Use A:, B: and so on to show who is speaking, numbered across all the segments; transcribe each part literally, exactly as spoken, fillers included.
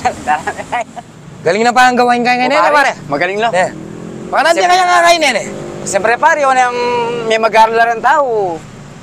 A: Galing na pa ang gawain kaya ngayon, eh, pare.
B: Magaling lang.
A: Eh. Baka nandiyan kaya nga kainin, eh.
B: Siyempre, pare, yun yung may mag-aaral ng tao.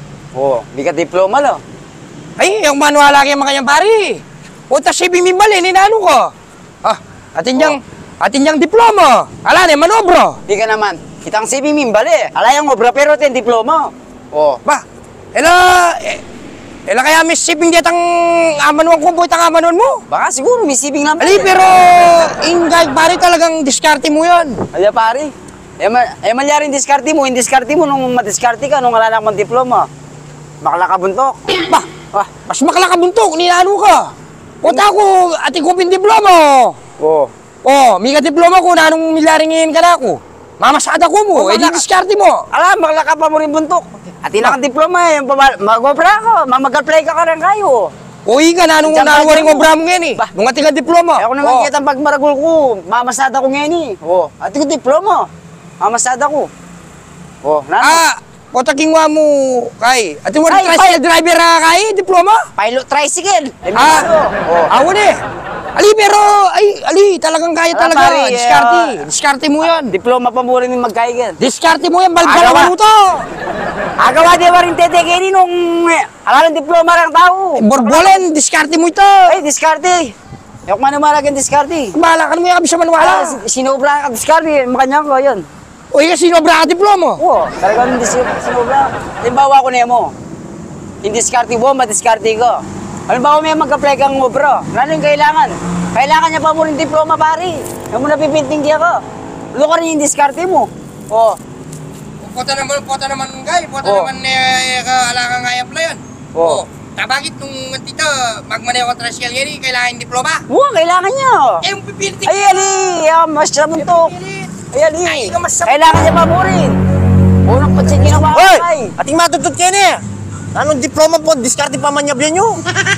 B: Oo, di ka diploma, lo.
A: Ay, yung manuala kayo mga kanyang pare. Punta si Bimimbal, eh, ninano ko. Ah, atin niyang, oh. atin niyang diploma. Ala, ne, manobro.
B: Di ka naman. Kitang si Bimimbal, eh. Ala yung obra, pero ten diploma. Oo.
A: Ba, ela, eh, ela kaya may sibing diat ang amanuan ko, buhay ang amanuan mo.
B: Baka siguro, may sibing lang.
A: Ali, pero, ingay, pare, talagang diskarte mo yun.
B: Ala, pare. Eh, ma eh malyaring diskarte mo, hindi diskarte mo nung madiskarte ka, nung wala na akong diploma. Makala ka buntok.
A: Ba,
B: Ah,
A: mas makalakabuntok, ninano ka. Punta ako, ating kupin diploma.
B: oo.
A: Oh, may ka-diploma ko, nanong milaringin ka na ako. Mamasada ko mo,
B: Oh,
A: eh di
B: baka-
A: diskarte mo.
B: Ala, makala ka pa mo rin buntok. At ilang kang diploma, eh. Mag-obra ka, mag-apply ka ka rin kayo.
A: Uy ka, nanong
B: Diyan
A: nanong
B: ka
A: waring
B: mo.
A: obra mo ngayon eh.
B: Bah.
A: Nung ating ka-diploma.
B: Eh, ako naman kita ang pagmaragol ko, mamasada ko ngayon eh. Oo. At ko diploma, mamasada ko. Oo, nano?
A: Ah, kotaking wa mo, kay. Ating waring
B: Ay,
A: tricycle driver ka kay, diploma?
B: Pilot tricycle. Eh,
A: Ah,
B: Oo.
A: awan eh. Ali, pero, ay, ali, talagang kaya
B: Ah,
A: talaga.
B: pare,
A: Diskarte.
B: ah,
A: Diskarte mo yan.
B: Diploma pa mo rin yung magkaigan.
A: Diskarte mo yan, balbala
B: Agawa.
A: mo to.
B: Agawa di ba rin tetekeni nung eh, ala ng diploma ng tao.
A: Borbolen, diskarte mo ito.
B: Ay, diskarte. Yok man naman ang diskarte.
A: Bahala ka naman yung kabisa
B: Ah,
A: manuala.
B: si- sinobra ka diskarte, makanya ko yun.
A: Uy, kasi sinobra ka diploma.
B: Oo, talagang dis- sinobra. Halimbawa ko na mo, hindi diskarte mo, madiskarte ko. Halimbawa may mag-apply kang obra, ano yung kailangan? Kailangan niya pa mo rin diploma, pare. Yung mo napipinting kaya ko. Ano ka rin yung diskarte mo? Oo.
A: Pota naman, pota naman, guy. Pota
B: Oh.
A: naman, eh, kaalaka nga yung playan.
B: Oo.
A: Tabagit nung tito, magmaneho ko tricycle yan, kailangan yung diploma.
B: Oo, kailangan niya.
A: Eh, yung pipilitin.
B: Ay, ali, ah, mas sa buntok. Ay, ali.
A: Ay, ka mas sa-
B: Kailangan niya pa mo rin. Unang patsin ginawa ko,
C: Hoy!
B: ay.
C: Ating matutut kayo niya. Anong diploma po? Diskarte pa man niya nyo.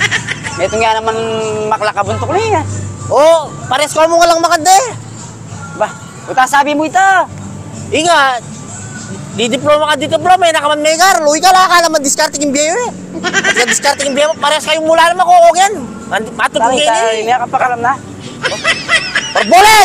B: Ito nga naman maklakabuntok na yan.
C: Oh, pares ko mo nga lang makande.
B: Ba, uta sabi mo ito.
C: Ingat. Di diploma ka di diploma, eh, nakaman megar. Luwi ka lang, akala man diskarte yung biyo eh. At yung diskarte yung biyo, pares kayong mula naman kukog yan. Matutut
B: Tari,
C: kayo
B: tari,
C: niya.
B: may kapakalam na.
C: Parbolen!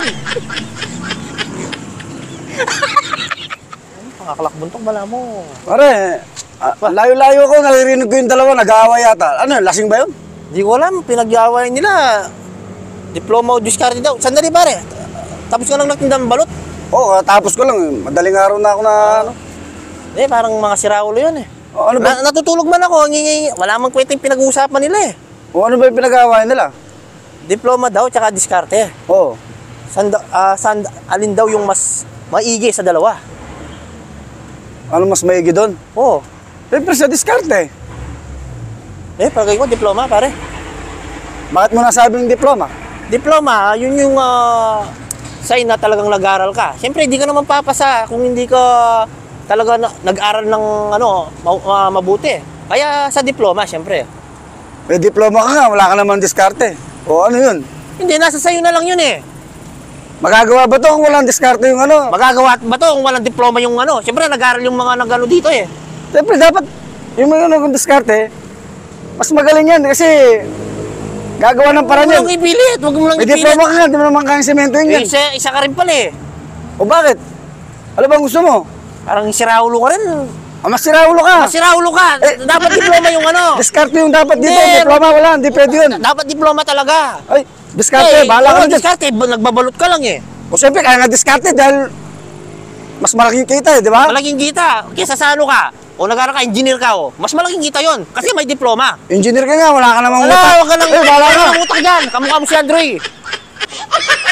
C: Pangakalakbuntok, bala mo.
D: Pare, ah, layo-layo ko, naririnig ko yung dalawa, nag-aaway yata. Ano, lasing ba yun?
C: Di ko alam, pinag-aaway nila. Diploma o diskarte daw. Sandali pare. Tapos ka lang nagtinda ng balot.
D: Oo, tapos ko lang. eh. Madaling araw na ako na ano.
C: Eh, parang mga siraulo yun eh.
D: O, ano ba?
C: Na, natutulog man ako, ngingi, wala mang kwenta yung pinag-uusapan nila eh.
D: O, ano ba yung pinag-aaway nila?
C: Diploma daw, tsaka diskarte.
D: Oo.
C: Sanda, ah, sand, alin daw yung mas maigi sa dalawa?
D: Ano mas maigi doon?
C: Oo.
D: Siyempre sa diskarte.
C: Eh, pagay ko, diploma pare.
D: Bakit mo nasabing diploma?
C: Diploma, yun yung ah, sign na talagang nag-aral ka. Siyempre, hindi ka naman papasa kung hindi ka talaga na, nag-aral ng ano, ma, ma- mabuti. Kaya sa diploma, siyempre.
D: May diploma ka nga, wala ka naman diskarte. O, ano yun?
C: Hindi, nasa sayo na lang yun eh.
D: Magagawa ba to kung walang diskarte yung ano?
C: Magagawa ba to kung walang diploma yung ano? Siyempre, nag-aral yung mga nag-ano dito eh.
D: Siyempre, dapat yung mga ano, diskarte, mas magaling yan kasi gagawa ng paraan
C: Huwag mo
D: yan.
C: lang ipilit, huwag mo lang
D: May
C: ipilit.
D: diploma ka nga, di mo naman kayang semento yun
C: Eh,
D: yan.
C: isa, isa ka rin pala eh.
D: O bakit? Ano bang gusto mo?
C: Parang siraulo ka rin.
D: Ah, mas siraulo ka.
C: Masiraulo ka.
D: Eh,
C: dapat diploma yung ano.
D: Diskarte yung dapat dito,
C: Hindi.
D: diploma wala, hindi pwede yun.
C: Dapat diploma talaga.
D: Ay, diskarte,
C: Eh,
D: bahala ka
C: oo,
D: na dyan.
C: diskarte, ba- nagbabalot ka lang eh.
D: O siyempre, kaya nga diskarte dahil mas malaking kita eh, di ba?
C: Malaking kita. Kesa sa ano ka, o nag-aral ka, engineer ka o, mas malaking kita yon kasi may diploma.
D: Engineer ka nga, wala ka namang
C: Wala,
D: utak.
C: huwag ka lang,
D: Eh, bahala
C: wala
D: ka.
C: kang utak dyan. Kamukha mo si Andre.